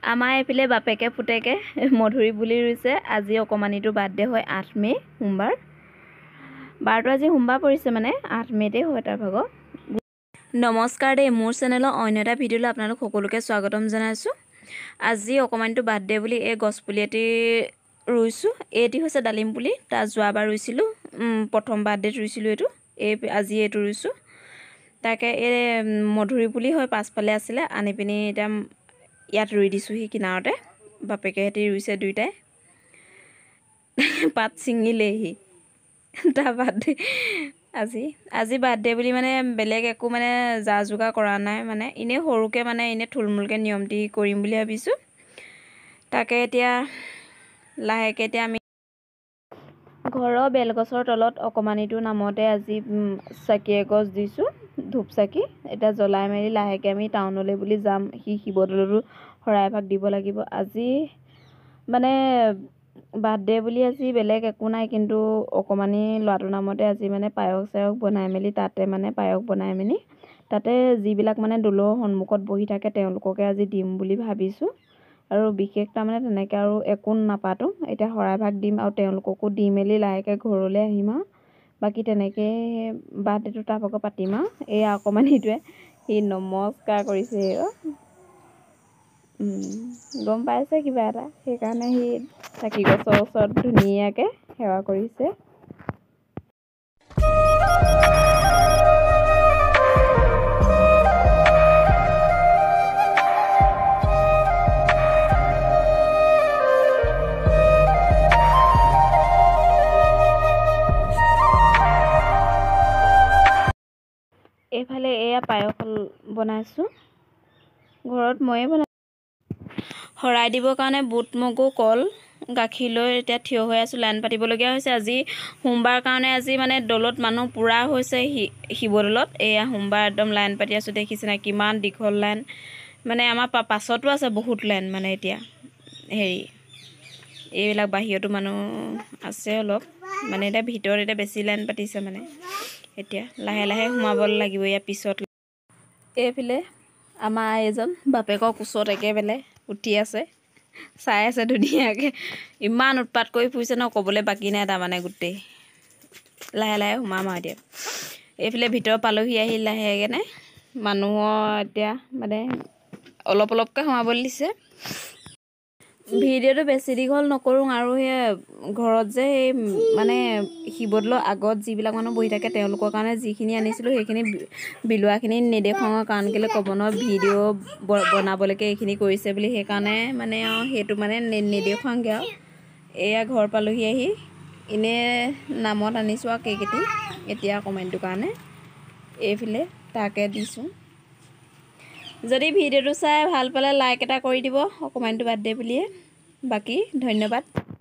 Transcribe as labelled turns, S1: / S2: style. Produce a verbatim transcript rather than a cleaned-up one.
S1: আমাৰ এইফালে বাপেকে পুতেকে মধুৰি বুলি ৰুইছে। আজি অকমানিটো বাৰ্থডে হয় আঠ মে সোমবাৰ। বাৰটো আজি সোমবাৰ পৰিছে মানে আঠ মে'তে হয় তাৰ ভাগৰ। নমস্কাৰ দেই, মোৰ চেনেলৰ অন্য এটা ভিডিঅ'লৈ আপোনালোক সকলোকে স্বাগতম জনাইছোঁ। আজি অকমানিটো বাৰ্থডে বুলি এই গছপুলি এটি ৰুইছোঁ। এইটি হৈছে ডালিম পুলি, তাৰ যোৱাবাৰ ৰুইছিলোঁ, প্ৰথম বাৰ্থডেত ৰুইছিলোঁ এইটো। এই আজি এইটো ৰুইছোঁ। তাকে এই মধুৰি পুলি হয় পাছফালে আছিলে, আনি পিনি এতিয়া ইয়াত ৰুই দিছোঁহি কিনাৰতে। বাপেকে হেঁতি ৰুইছে দুইটাই। পাত ছিঙিলেহি তাৰ বাৰ্থডে আজি আজি বাৰ্থডে বুলি মানে বেলেগ একো মানে যা যোগাৰ কৰা নাই, মানে এনেই সৰুকৈ মানে এনেই থুলমূলকৈ নিয়মটি কৰিম বুলি ভাবিছোঁ। তাকে এতিয়া লাহেকৈ এতিয়া আমি ঘৰৰ বেলগছৰ তলত অকমানিটোৰ নামতে আজি চাকি এগছ দিছোঁ, ধূপ চাকি। এতিয়া জ্বলাই মেলি লাহেকৈ আমি টাউনলৈ বুলি যাম। সি শিৱদৌলতো শৰাই এভাগ দিব লাগিব। আজি মানে বাৰ্থডে বুলি আজি বেলেগ একো নাই, কিন্তু অকমানি ল'ৰাটোৰ নামতে আজি মানে পায়স চায়স বনাই মেলি তাতে মানে পায়স বনাই মেলি তাতে যিবিলাক মানে দৌলৰ সন্মুখত বহি থাকে তেওঁলোককে আজি দিম বুলি ভাবিছোঁ। আৰু বিশেষ তাৰমানে তেনেকৈ আৰু একো নাপাতোঁ। এতিয়া শৰাইভাগ দিম আৰু তেওঁলোককো দি মেলি লাহেকৈ ঘৰলৈ আহিম আৰু বাকী তেনেকৈ বাৰ্থডেটো তাৰ ভাগৰ পাতিম আৰু। এই অকমানিটোৱে সি নমস্কাৰ কৰিছে অ', গম পাইছে কিবা এটা, সেইকাৰণে সি চাকি গছৰ ওচৰত ধুনীয়াকৈ সেৱা কৰিছে। এইফালে এয়া পায়স বনাইছোঁ, ঘৰত ময়ে বনাইছোঁ। শৰাই দিবৰ কাৰণে বুট মগু কল গাখীৰ লৈ এতিয়া থিয় হৈ আছোঁ, লাইন পাতিবলগীয়া হৈছে। আজি সোমবাৰ কাৰণে আজি মানে দৌলত মানুহ পূৰা হৈছে শিৱদৌলত। এয়া সোমবাৰ একদম লাইন পাতি আছোঁ, দেখিছে নাই কিমান দীঘল লাইন। মানে আমাৰ পাছতো আছে বহুত লাইন, মানে এতিয়া হেৰি এইবিলাক বাহিৰতো মানুহ আছে অলপ, মানে এতিয়া ভিতৰত এতিয়া বেছি লাইন পাতিছে। মানে এতিয়া লাহে লাহে সোমাব লাগিব ইয়াৰ পিছত। এইফালে আমাৰ এইজন বাপেকৰ কোচত একেবাৰে উঠি আছে, চাই আছে ধুনীয়াকৈ। ইমান উৎপাত কৰি ফুৰিছে ন, ক'বলৈ বাকী নাই তাৰমানে গোটেই। লাহে লাহে সোমাম আৰু এতিয়া। এইফালে ভিতৰ পালোহি আহি লাহেকৈ মানুহৰ এতিয়া মানে অলপ অলপকৈ সোমাবলৈ দিছে। ভিডিঅ'টো বেছি দীঘল নকৰোঁ আৰু সেই ঘৰত যে সেই মানে শিৱদৌলৰ আগত যিবিলাক মানুহ বহি থাকে তেওঁলোকৰ কাৰণে যিখিনি আনিছিলোঁ সেইখিনি বিলোৱাখিনি নেদেখুৱাওঁ, কাৰণ কেলৈ ক'ব ন ভিডিঅ' বনাবলৈকে এইখিনি কৰিছে বুলি। সেইকাৰণে মানে আৰু সেইটো মানে নেদেখুৱাওঁগৈ আৰু। এয়া ঘৰ পালোহি আহি, এনেই নামত আনিছোঁ আৰু কেক এটি এতিয়া অকমানিটোৰ কাৰণে। এইফালে তাকে দিছোঁ। যদি ভিডিঅ'টো চাই ভাল পালে লাইক এটা কৰি দিব, অকমানিটো বাৰ্থডে বুলিয়ে। বাকী ধন্যবাদ।